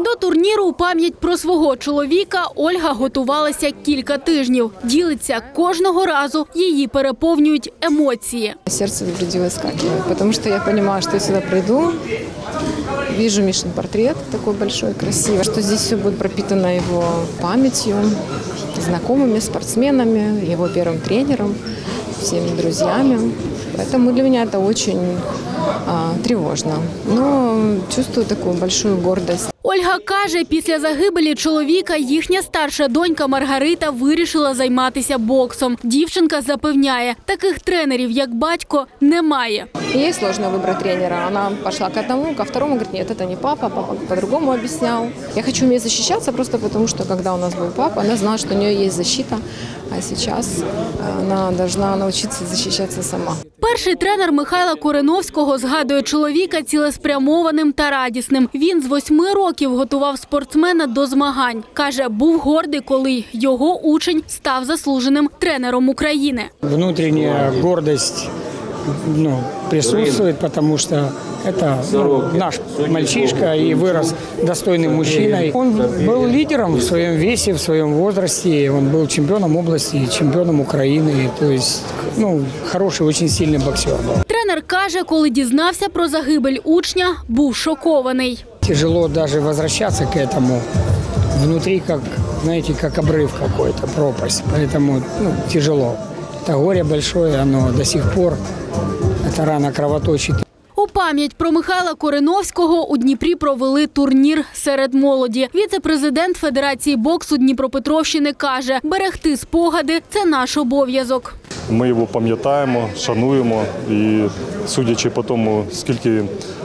До турніру у пам'ять про свого чоловіка Ольга готувалася кілька тижнів. Ділиться, кожного разу її переповнюють емоції. Серце в груди вискакує, тому що я розумію, що я сюди прийду, бачу Мишин портрет такий великий, красивий, що тут все буде пропитано його пам'яттю, знайомими, спортсменами, його першим тренером, всіми друзями. Поэтому для меня это очень тревожно, но чувствую такую большую гордость. Ольга каже, після загибелі чоловіка їхня старша донька Маргарита вирішила займатися боксом. Дівчинка запевняє, таких тренерів, як батько, немає. Ей сложно выбрать тренера. Она пошла к одному, ко второму, говорит, нет, это не папа, папа по-другому объяснял. Я хочу уметь защищаться просто потому, что когда у нас был папа, она знала, что у нее есть защита, а сейчас она должна научиться защищаться сама. Перший тренер Михайла Кореновського згадує чоловіка цілеспрямованим та радісним. Він з 8 років готував спортсмена до змагань. Каже, був гордий, коли його учень став заслуженим тренером України. Внутрішня гордість присутствует, потому что это наш мальчишка и вырос достойным мужчиной. Он был лидером в своем весе, в своем возрасте. Он был чемпионом области, чемпионом Украины. То есть, хороший, очень сильный боксер был. Тренер каже, коли дізнався про загибель учня, був шокований. Тяжело даже возвращаться к этому. Внутри, как обрыв какой-то, пропасть. Поэтому тяжело. Это горе большое, оно до сих пор, эта рана кровоточит. У пам'ять про Михайла Кореновського у Дніпрі провели турнір серед молоді. Віце-президент Федерації боксу Дніпропетровщини каже, берегти спогади – це наш обов'язок. Ми його пам'ятаємо, шануємо і судячи по тому, скільки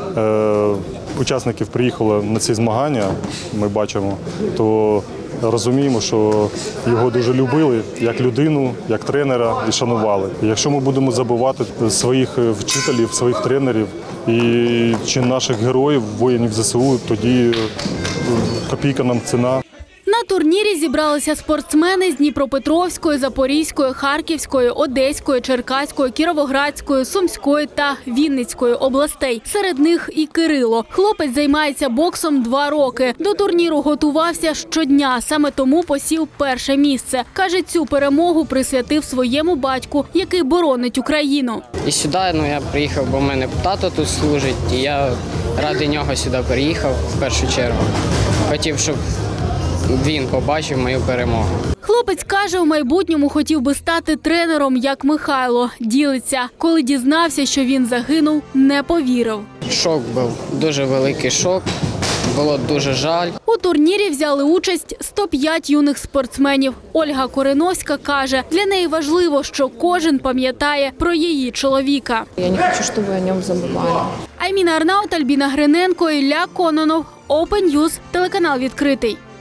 учасників приїхало на ці змагання, ми бачимо, то розуміємо, що його дуже любили як людину, як тренера і шанували. Якщо ми будемо забувати своїх вчителів, своїх тренерів і наших героїв, воїнів ЗСУ, тоді копійка нам ціна. На турнірі зібралися спортсмени з Дніпропетровської, Запорізької, Харківської, Одеської, Черкаської, Кіровоградської, Сумської та Вінницької областей. Серед них і Кирило. Хлопець займається боксом 2 роки. До турніру готувався щодня, саме тому посів перше місце. Каже, цю перемогу присвятив своєму батьку, який боронить Україну. І сюди я приїхав, бо в мене тато тут служить, і я ради нього сюди приїхав в першу чергу. Хотів, щоб він побачив мою перемогу. Хлопець каже, у майбутньому хотів би стати тренером, як Михайло. Ділиться, коли дізнався, що він загинув, не повірив. Шок був, дуже великий шок, було дуже жаль. У турнірі взяли участь 105 юних спортсменів. Ольга Кореновська каже, для неї важливо, що кожен пам'ятає про її чоловіка. Я не хочу, щоб о ньому забували. Айміна Арнаут, Альбіна Гриненко, Ілля Кононов, Open News, телеканал «Відкритий».